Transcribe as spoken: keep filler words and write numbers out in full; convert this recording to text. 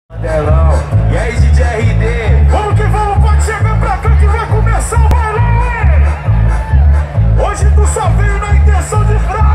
E aí, D J R D? Vamos que vamos, pode chegar pra cá que vai começar o bailão, hein? Hoje tu só veio na intenção de fraco.